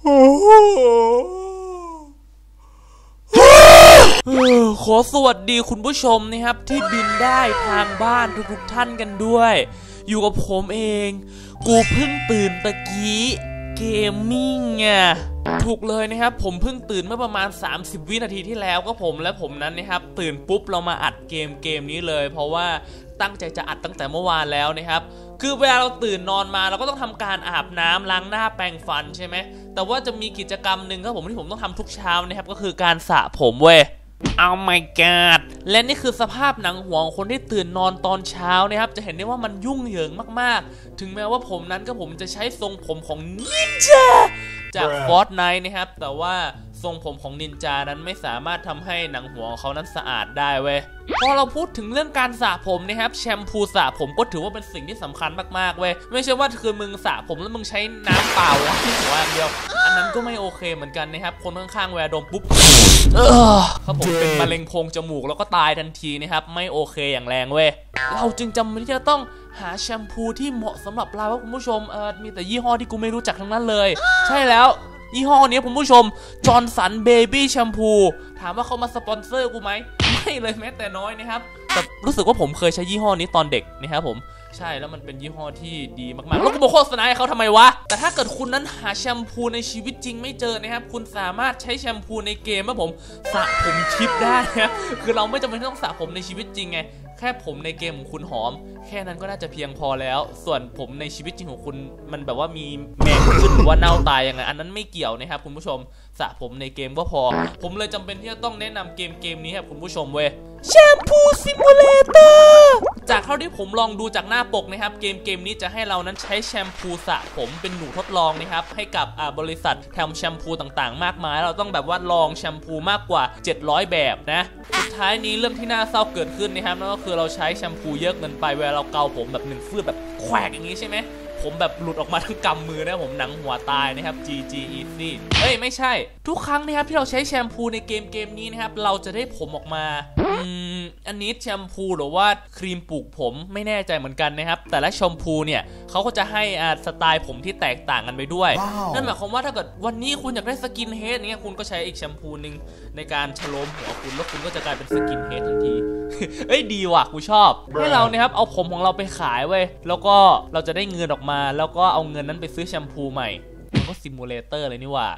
ขอสวัสดีคุณผู้ชมนะครับที่บินได้ทางบ้านทุกท่านกันด้วยอยู่กับผมเองกูเพิ่งตื่นตะกี้เกมมิ่งถูกเลยนะครับผมเพิ่งตื่นเมื่อประมาณ30วินาทีที่แล้วก็ผมนั้นนะครับตื่นปุ๊บเรามาอัดเกมนี้เลยเพราะว่าตั้งใจจะอัดตั้งแต่เมื่อวานแล้วนะครับคือเวลาเราตื่นนอนมาเราก็ต้องทำการอาบน้ำล้างหน้าแปรงฟันใช่ไหมแต่ว่าจะมีกิจกรรมหนึ่งครับผมที่ผมต้องทำทุกเช้านะครับก็คือการสระผมเว้ยOh my god และนี่คือสภาพหนังหัวของคนที่ตื่นนอนตอนเช้านะครับจะเห็นได้ว่ามันยุ่งเหยิงมากๆถึงแม้ว่าผมนั้นก็ผมจะใช้ทรงผมของนินจาจาก Fortnite นะครับแต่ว่าทรงผมของนินจานั้นไม่สามารถทำให้หนังหัวของเขานั้นสะอาดได้เว้ยพอเราพูดถึงเรื่องการสระผมนะครับแชมพูสระผมก็ถือว่าเป็นสิ่งที่สำคัญมากๆเว้ยไม่ใช่ว่าคือมึงสระผมแล้วมึงใช้น้ำเปล่าล้างที่หัวอย่างเดียวอันนั้นก็ไม่โอเคเหมือนกันนะครับคนข้างๆเวลาดมปุ๊บครับผมเป็นมะเร็งโพรงจมูกแล้วก็ตายทันทีนะครับไม่โอเคอย่างแรงเว้ยเราจึงจำเป็นที่จะต้องหาแชมพูที่เหมาะสำหรับเราคุณผู้ชมมีแต่ยี่ห้อที่กูไม่รู้จักทั้งนั้นเลยใช่แล้วยี่ห้อนี้คุณผู้ชมจอห์นสันเบบี้แชมพูถามว่าเขามาสปอนเซอร์กูไหมไม่เลยแม้แต่น้อยนะครับแต่รู้สึกว่าผมเคยใช้ยี่ห้อนี้ตอนเด็กนะครับผมใช่แล้วมันเป็นยี่ห้อที่ดีมากๆแล้วกูมาโฆษณาให้เขาทำไมวะแต่ถ้าเกิดคุณนั้นหาแชมพูในชีวิตจริงไม่เจอนะครับคุณสามารถใช้แชมพูในเกมว่าผมสระผมทิปได้นะคือเราไม่จำเป็นต้องสระผมในชีวิตจริงไงแค่ผมในเกมของคุณหอมแค่นั้นก็น่าจะเพียงพอแล้วส่วนผมในชีวิตจริงของคุณมันแบบว่ามีแมงขึ้นหรือว่าเน่าตายยังไงอันนั้นไม่เกี่ยวนะครับคุณผู้ชมสระผมในเกมก็พอผมเลยจำเป็นที่จะต้องแนะนำเกมนี้ครับคุณผู้ชมเว้ยแชมพูซิมูเลเตอร์จากเท่าที่ผมลองดูจากหน้าปกนะครับเกมนี้จะให้เรานั้นใช้แชมพูสระผมเป็นหนูทดลองนะครับให้กับบริษัททำแชมพูต่างๆมากมายเราต้องแบบว่าลองแชมพูมากกว่า700แบบนะสุดท้ายนี้เรื่องที่น่าเศร้าเกิดขึ้นนะครับนั่นก็คือเราใช้แชมพูเยอะเกินไปเวลาเราเกาผมแบบ1 ฟืบแบบแขวกอย่างนี้ใช่ไหมผมแบบหลุดออกมาทั้งกำมือนะผมหนังหัวตายนะครับ GG easy ไม่ใช่ทุกครั้งนะครับที่เราใช้แชมพูในเกมนี้นะครับเราจะได้ผมออกมาอันนี้แชมพูหรือว่าครีมปลูกผมไม่แน่ใจเหมือนกันนะครับแต่ละแชมพูเนี่ยเขาก็จะให้สไตล์ผมที่แตกต่างกันไปด้วย นั่นหมายความว่าถ้าเกิดวันนี้คุณอยากได้สกินเฮดเนี่ยคุณก็ใช้อีกแชมพูนึงในการฉโลมหัวคุณแล้วคุณก็จะกลายเป็นสกินเฮดทันที ดีว่ะกูชอบให้เราเนี่ยครับเอาผมของเราไปขายเว้ยแล้วก็เราจะได้เงินออกมาแล้วก็เอาเงินนั้นไปซื้อแชมพูใหม่ก็ซิมูเลเตอร์เลยนี่ว่า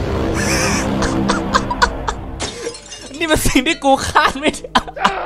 นี่เป็นสิ่งที่กูคาดไม่ได้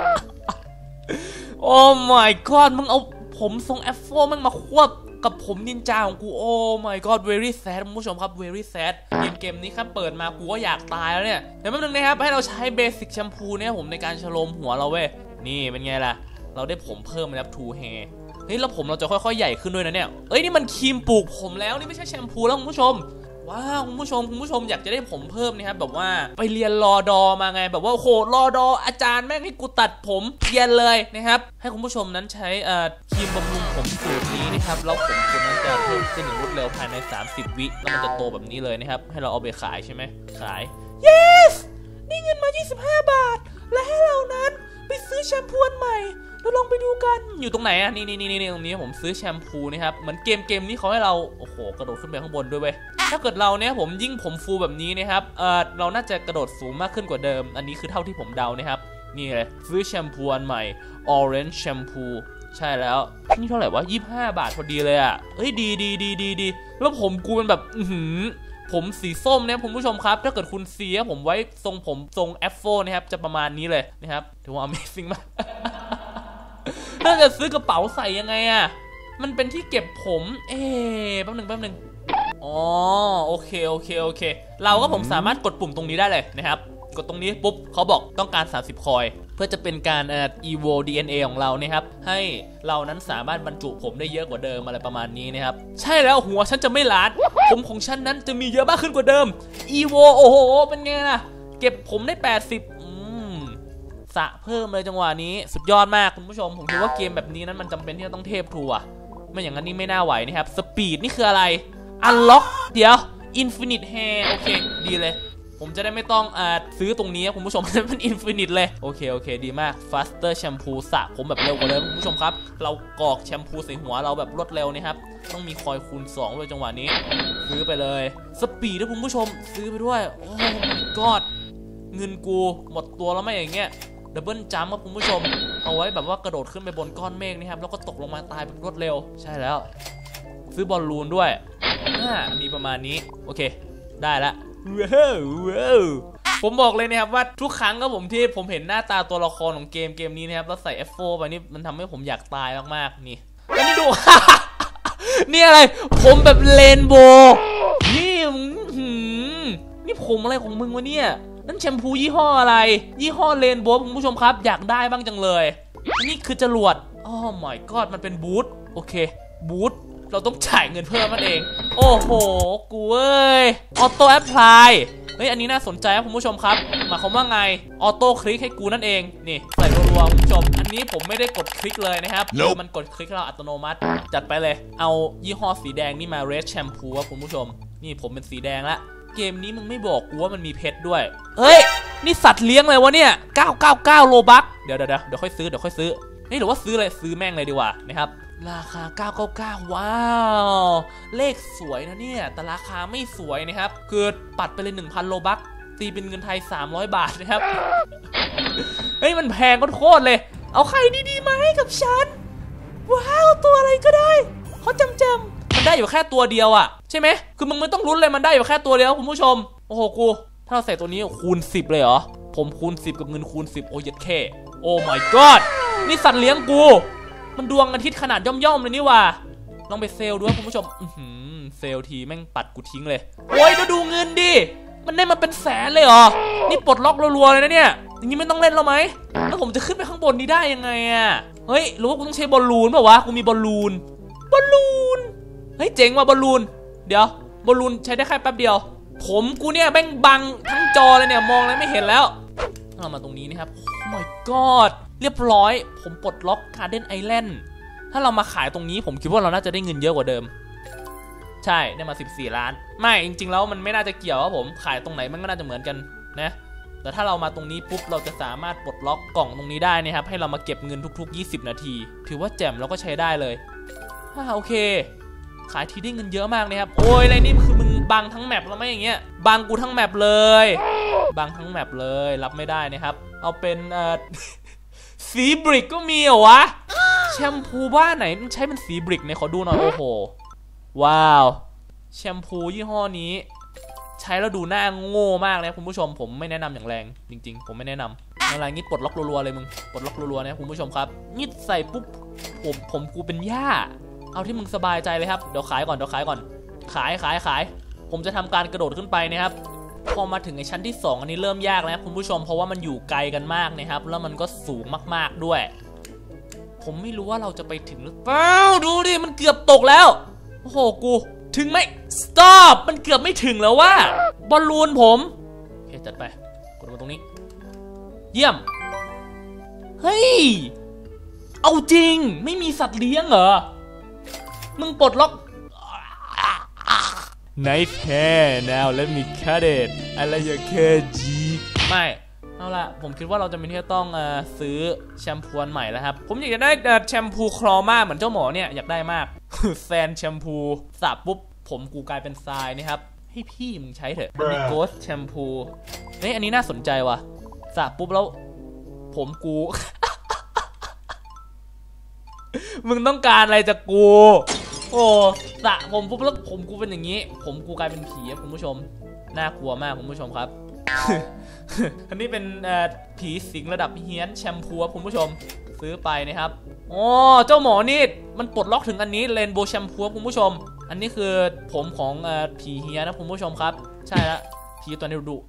โอ้ my god มึงเอาผมทรงแอฟโฟมันมาควบกับผมนินจาของกูโอ้ my god very sad คุณผู้ชมครับ very sad เกมนี้ครับเปิดมากูก็อยากตายแล้วเนี่ยเดี๋ยวแป๊บนึงนะครับให้เราใช้เบสิกแชมพูเนี่ยผมในการฉโลมหัวเราเว้ยนี่เป็นไงล่ะเราได้ผมเพิ่มนะครับ two hair เฮ้ยแล้วผมเราจะค่อยๆใหญ่ขึ้นด้วยนะเนี่ยนี่มันครีมปลูกผมแล้วนี่ไม่ใช่แชมพูแล้วคุณผู้ชมว้าวคุณผู้ชมอยากจะได้ผมเพิ่มนะครับแบบว่าไปเรียนรอดอมาไงแบบว่าโหรอดออาจารย์แม่งให้กูตัดผมเรียนเลยนะครับให้คุณผู้ชมนั้นใช้ครีมบำรุงผมสูตรนี้นะครับแล้วผมคุณนั้นจะเพิ่มขึ้นอย่างรวดเร็วภายใน30 วิแล้วมันจะโตแบบนี้เลยนะครับให้เราเอาไปขายใช่ไหมขาย yes นี่เงินมา25 บาทและให้เรานั้นไปซื้อแชมพูอันใหม่แล้วลองไปดูกันอยู่ตรงไหนอ่ะนี่ตรงนี้ผมซื้อแชมพูนะครับเหมือนเกมนี้เขาให้เราโอ้โหกระโดดขึ้นไปข้างบนด้วยเว้ยถ้าเกิดเราเนี่ยผมยิ่งผมฟูแบบนี้นะครับเราน่าจะกระโดดสูงมากขึ้นกว่าเดิมอันนี้คือเท่าที่ผมเดานะครับนี่เลยซื้อแชมพูอันใหม่ Orange Shampoo ใช่แล้วนี่เท่าไหร่วะ25 บาทพอดีเลยอ่ะดีแล้วผมกูเป็นแบบผมสีส้มเนี่ยคุณผู้ชมครับถ้าเกิดคุณเสียผมไว้ทรงผมทรงแอฟโฟนะครับจะประมาณนี้เลยนะครับถือว่า Amazing มาก ถ้าจะซื้อกระเป๋าใส่ยังไงอ่ะมันเป็นที่เก็บผมแป๊บหนึ่งอ๋อโอเคเราก็ผมสามารถกดปุ่มตรงนี้ได้เลยนะครับกดตรงนี้ปุ๊บเขาบอกต้องการ30 คอยเพื่อจะเป็นการevo DNA ของเรานะครับให้เรานั้นสามารถบรรจุผมได้เยอะกว่าเดิมอะไรประมาณนี้นะครับใช่แล้วหัวฉันจะไม่ล้านผมของฉันนั้นจะมีเยอะมากขึ้นกว่าเดิม evo โอ้โหเป็นไงล่ะเก็บผมได้80สะเพิ่มเลยจังหวะนี้สุดยอดมากคุณผู้ชมผมคิดว่าเกมแบบนี้นั้นมันจำเป็นที่จะต้องเทพทัวร์ไม่อย่างนั้นนี่ไม่น่าไหวนะครับสปีดนี่คืออะไร unlock เดี๋ยว infinite hair โอเคดีเลยผมจะได้ไม่ต้องซื้อตรงนี้คุณผู้ชม มันอินฟินิตเลยโอเคดีมาก faster แชมพูสระผมแบบเร็วกว่าเลยคุณผู้ชมครับเรากรอกแชมพูใส่หัวเราแบบรวดเร็วนะครับต้องมีคอยคูณ2ด้วยจังหวะนี้ซื้อไปเลยสปีดด้วยคุณผู้ชมซื้อไปด้วยโอ้ my god เงินกูหมดตัวแล้วไม่อย่างเงี้ยดับเบิลจัมป์ครับคุณผู้ชมเอาไว้แบบว่ากระโดดขึ้นไปบนก้อนเมฆนี่ครับแล้วก็ตกลงมาตายแบบรวดเร็วใช่แล้วซื้อบอลลูนด้วยมีประมาณนี้โอเคได้ละว้าวผมบอกเลยนะครับว่าทุกครั้งก็ที่ผมเห็นหน้าตาตัวละครของเกมนี้นะครับแล้วใส่ F4 ไปนี่มันทำให้ผมอยากตายมากๆนี่แล้วนี่ดู นี่อะไรผมแบบเรนโบว์นี่ผมอะไรของมึงวะเนี่ยนั่นแชมพูยี่ห้ออะไรยี่ห้อเรนโบว์คุณผู้ชมครับอยากได้บ้างจังเลยนี่คือจรวดโอ้ my god มันเป็นบูทโอเคบูทเราต้องจ่ายเงินเพิ่มนั่นเองโอ้โหกูเอ้ยออโต้แอพพลายเฮ้ยอันนี้น่าสนใจครับคุณผู้ชมครับหมายความว่าไงออโต้คลิกให้กูนั่นเองนี่ใส่รัวๆคุณผู้ชมอันนี้ผมไม่ได้กดคลิกเลยนะครับมันกดคลิกเราอัตโนมัติจัดไปเลยเอายี่ห้อสีแดงนี่มาเรดแชมพูครับคุณผู้ชมนี่ผมเป็นสีแดงละเกมนี้มึงไม่บอกกูว่ามันมีเพชรด้วยเฮ้ยนี่สัตว์เลี้ยงเลยวะเนี่ย999โลบัคเดี๋ยวค่อยซื้อเฮ้ยหรือว่าซื้อเลยซื้อแม่งเลยดีกว่านะครับราคา999ว้าวเลขสวยนะเนี่ยแต่ราคาไม่สวยนะครับคือปัดไปเลย 1,000 โลบัคตีเป็นเงินไทย300 บาทนะครับ เฮ้ยมันแพงโคตรเลยเอาใครดีๆมาให้กับฉันว้าวตัวอะไรก็ได้เขาจำมันได้อยู่แค่ตัวเดียวอะใช่ไหมคือมึงไม่ต้องลุ้นเลยมันได้อยู่แค่ตัวเดียวคุณผู้ชมโอ้โหกูถ้าเราใส่ตัวนี้คูณ10เลยเหรอผมคูณ10กับเงินคูณ10โอ้ยแค่โอ้ my god นี่สัตว์เลี้ยงกูมันดวงอาทิตย์ขนาดย่อมๆเลยนี่ว่ะลองไปเซลดูคุณผู้ชมเซลทีแม่งปัดกูทิ้งเลยโอ้ยดูเงินดิมันได้มาเป็นแสนเลยเหรอนี่ปลดล็อกรัวๆเลยนะเนี่ยอย่างนี้ไม่ต้องเล่นแล้วไหมแล้วผมจะขึ้นไปข้างบนนี้ได้ยังไงอ่ะเฮ้ยรู้ว่ากูต้องใช้บอลลูนเปล่าวะกูมีบอลลูนเฮ้ยเจ๋งว่ะบอลลูนเดี๋ยวบอลลูนใช้ได้แค่แป๊บเดียวผมกูเนี่ยแม่งบังทั้งจอเลยเนี่ยมองอะไรไม่เห็นแล้วเรามาตรงนี้นะครับโอ้ my god เรียบร้อยผมปลดล็อก Garden Island ถ้าเรามาขายตรงนี้ผมคิดว่าเราน่าจะได้เงินเยอะกว่าเดิมใช่ได้มา14 ล้านไม่จริงๆแล้วมันไม่น่าจะเกี่ยวว่าผมขายตรงไหนมันก็น่าจะเหมือนกันนะแต่ถ้าเรามาตรงนี้ปุ๊บเราจะสามารถปลดล็อกกล่องตรงนี้ได้นะครับให้เรามาเก็บเงินทุกๆ20 นาทีถือว่าแจ่มเราก็ใช้ได้เลยโอเคขายทีได้เงินเยอะมากนะครับโอ้ยอะไรนี่คือมึงบังทั้งแมปแล้วไม่อย่างเงี้ยบังกูทั้งแมปเลยบังทั้งแมปเลยรับไม่ได้นะครับเอาเป็นสีบริกก็มีเหรอวะแชมพูบ้านไหนมันใช้เป็นสีบริกเนี่ยขอดูหน่อยโอ้โหว้าวแชมพูยี่ห้อนี้ใช้แล้วดูหน้าโง่มากเลยคุณผู้ชมผมไม่แนะนำอย่างแรงจริงๆผมไม่แนะนำอะไรงี้ปลดล็อกรัวๆเลยมึงปลดล็อกรัวๆนะคุณผู้ชมครับนี่ใส่ปุ๊บผมกูเป็นหญ้าเอาที่มึงสบายใจเลยครับเดี๋ยวขายก่อนขายผมจะทำการกระโดดขึ้นไปนะครับพอมาถึงในชั้นที่2อันนี้เริ่มยากแล้วคุณผู้ชมเพราะว่ามันอยู่ไกลกันมากนะครับแล้วมันก็สูงมากๆด้วยผมไม่รู้ว่าเราจะไปถึงหรือเปล่าดูดิมันเกือบตกแล้วโอ้โหกูถึงไหม stop มันเกือบไม่ถึงแล้วว่าบอลลูนผมโอเคจัดไปกดมาตรงนี้เยี่ยมเฮ้ยเอาจริงไม่มีสัตว์เลี้ยงเหรอมึงปลดล็อก Nice hair now let me cut it I like your hair G ไม่เอาล่ะผมคิดว่าเราจะมีที่ต้องซื้อแชมพูใหม่แล้วครับผมอยากจะได้แชมพูคลอมาเหมือนเจ้าหมอเนี่ยอยากได้มากแซนแชมพูสระปุ๊บผมกูกลายเป็นทรายนะครับให้พี่มึงใช้เถอะมีโกสแชมพูเฮ้ยอันนี้น่าสนใจว่ะสระปุ๊บแล้วผมกู มึงต้องการอะไรจากกูโอ้สระผมปุ๊บแล้วผมกูเป็นอย่างนี้ผมกูกลายเป็นผีครับคุณผู้ชมน่ากลัวมากคุณผู้ชมครับ อันนี้เป็นผีสิงระดับเฮี้ยนแชมพูครับคุณผู้ชมซื้อไปนะครับอ๋อเจ้าหมอนี่มันปลดล็อกถึงอันนี้เรนโบว์แชมพูคุณผู้ชมอันนี้คือผมของผีเฮี้ยนนะคุณผู้ชมครับใช่ละผีตัวนี้ดุ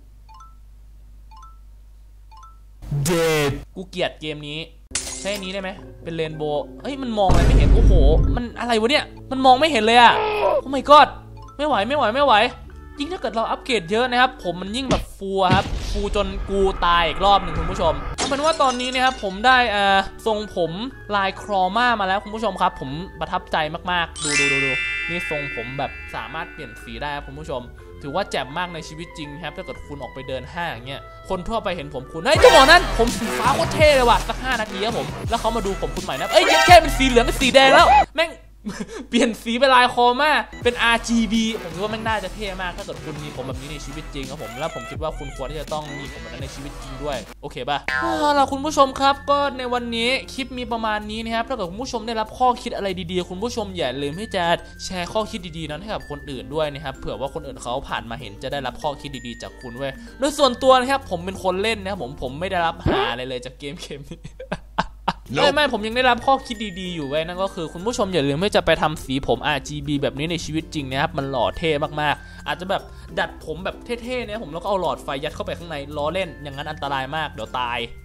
เด็ดกูเกลียดเกมนี้ใช้อันนี้ได้ไหมเป็นเรนโบว์เฮ้ยมันมองอะไรไม่เห็นโอ้โหมันอะไรวะเนี่ยมันมองไม่เห็นเลยอะโอ้ my god ไม่ไหวยิ่งถ้าเกิดเราอัปเกรดเยอะนะครับผมมันยิ่งแบบฟูครับฟูจนกูตายอีกรอบหนึ่งคุณผู้ชมเอาเป็นว่าตอนนี้นะครับผมได้ทรงผมลายครอมาแล้วคุณผู้ชมครับผมประทับใจมากๆดูนี่ทรงผมแบบสามารถเปลี่ยนสีได้ครับคุณผู้ชมถือว่าแจ่มมากในชีวิตจริงครับถ้าเกิดคุณออกไปเดินห้างอย่างเงี้ยคนทั่วไปเห็นผมคุณเฮ้ยเจ้าหมอนั้นผมสีฟ้าโคตรเท่เลยว่ะสัก5 นาทีครับผมแล้วเขามาดูผมคุณใหม่นะแค่เป็นสีเหลืองเป็นสีแดงแล้วแม่ง เปลี่ยนสีเป็นลายคอมาเป็น RGB ผมคิดว่าแม่งน่าจะเท่มากถ้าเกิดคุณมีผมแบบนี้ในชีวิตจริงครับผมแล้วผมคิดว่าคุณควรที่จะต้องมีผมแบบนั้นในชีวิตจริงด้วยโอเคป่ะล่ะคุณผู้ชมครับก็ในวันนี้คลิปมีประมาณนี้นะครับถ้าเกิดคุณผู้ชมได้รับข้อคิดอะไรดีๆคุณผู้ชมอย่าลืมที่จะแชร์ข้อคิดดีๆนั้นให้กับคนอื่นด้วยนะครับเผื่อว่าคนอื่นเขาผ่านมาเห็นจะได้รับข้อคิดดีๆจากคุณเว้ยโดยส่วนตัวนะครับผมเป็นคนเล่นนะครับผมไม่ได้รับหาอะไรเลยจากเกมนี้ไม่ผมยังได้รับข้อคิดดีๆอยู่ไว้นั่นก็คือคุณผู้ชมอย่าลืมที่จะไปทำสีผม RGB แบบนี้ในชีวิตจริงนะครับมันหล่อเท่มากๆอาจจะแบบดัดผมแบบเท่ๆเนี่ยผมแล้วก็เอาหลอดไฟยัดเข้าไปข้างในล้อเล่นอย่างนั้นอันตรายมากเดี๋ยวตาย